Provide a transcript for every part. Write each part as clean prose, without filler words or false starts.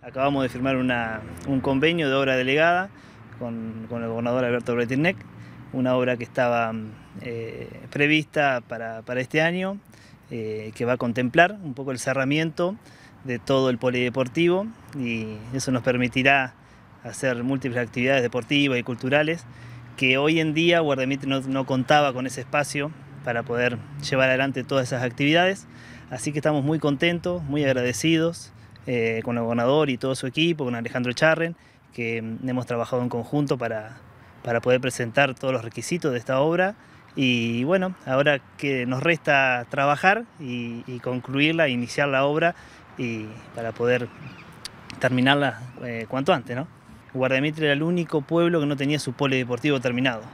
Acabamos de firmar un convenio de obra delegada con el gobernador Alberto Bretilnec, una obra que estaba prevista para este año, que va a contemplar un poco el cerramiento de todo el polideportivo, y eso nos permitirá hacer múltiples actividades deportivas y culturales que hoy en día Guardia Mitre no contaba con ese espacio para poder llevar adelante todas esas actividades. Así que estamos muy contentos, muy agradecidos con el gobernador y todo su equipo, con Alejandro Charren, que hemos trabajado en conjunto para poder presentar todos los requisitos de esta obra. Y bueno, ahora que nos resta trabajar y concluirla, iniciar la obra y para poder terminarla cuanto antes, ¿no? Guardia Mitre era el único pueblo que no tenía su polideportivo terminado.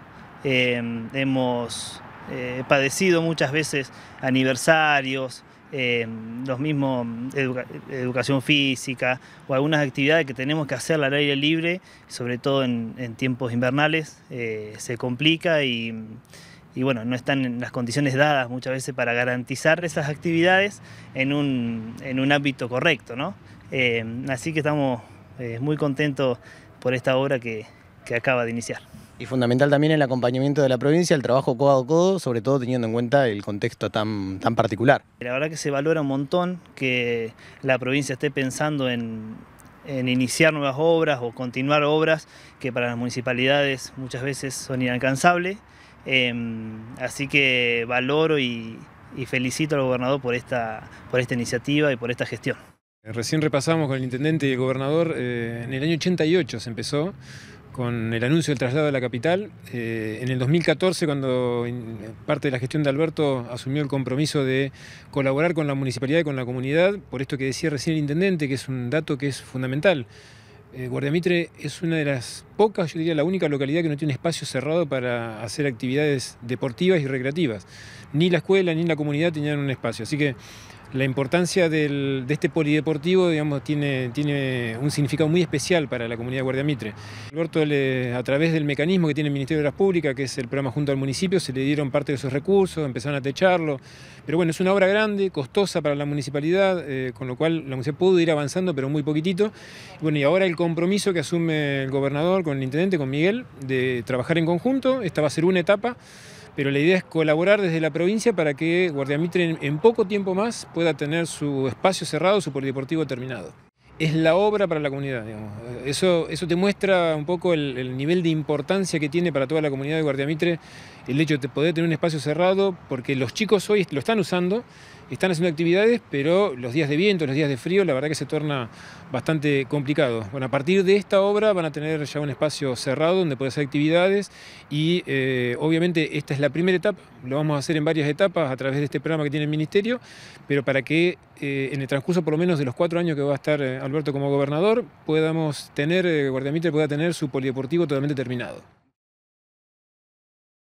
Hemos padecido muchas veces aniversarios, los mismos educación física o algunas actividades que tenemos que hacer al aire libre, sobre todo en tiempos invernales, se complica y bueno, no están en las condiciones dadas muchas veces para garantizar esas actividades en un ámbito correcto, ¿no? Así que estamos muy contentos por esta obra que acaba de iniciar. Y fundamental también el acompañamiento de la provincia, el trabajo codo a codo, sobre todo teniendo en cuenta el contexto tan particular. La verdad que se valora un montón que la provincia esté pensando en iniciar nuevas obras o continuar obras que para las municipalidades muchas veces son inalcanzables. Así que valoro y felicito al gobernador por esta iniciativa y por esta gestión. Recién repasamos con el intendente y el gobernador, en el año 88 se empezó con el anuncio del traslado de la capital. En el 2014, cuando parte de la gestión de Alberto asumió el compromiso de colaborar con la municipalidad y con la comunidad, por esto que decía recién el intendente, que es un dato que es fundamental. Guardia Mitre es una de las pocas, yo diría la única localidad que no tiene un espacio cerrado para hacer actividades deportivas y recreativas. Ni la escuela ni la comunidad tenían un espacio, así que la importancia de este polideportivo, digamos, tiene un significado muy especial para la comunidad de Guardia Mitre. Alberto, a través del mecanismo que tiene el Ministerio de Obras Públicas, que es el programa junto al municipio, se le dieron parte de esos recursos, empezaron a techarlo. Pero bueno, es una obra grande, costosa para la municipalidad, con lo cual la municipalidad pudo ir avanzando, pero muy poquitito. Bueno, y ahora el compromiso que asume el gobernador con el intendente, con Miguel, de trabajar en conjunto. Esta va a ser una etapa, pero la idea es colaborar desde la provincia para que Guardia Mitre en poco tiempo más pueda tener su espacio cerrado, su polideportivo terminado. Es la obra para la comunidad, digamos. Eso te muestra un poco el nivel de importancia que tiene para toda la comunidad de Guardia Mitre el hecho de poder tener un espacio cerrado, porque los chicos hoy lo están usando, están haciendo actividades, pero los días de viento, los días de frío, la verdad que se torna bastante complicado. Bueno, a partir de esta obra van a tener ya un espacio cerrado donde poder hacer actividades y obviamente esta es la primera etapa, lo vamos a hacer en varias etapas a través de este programa que tiene el Ministerio, pero para que en el transcurso por lo menos de los 4 años que va a estar Alberto como gobernador, Guardia Mitre pueda tener su polideportivo totalmente terminado.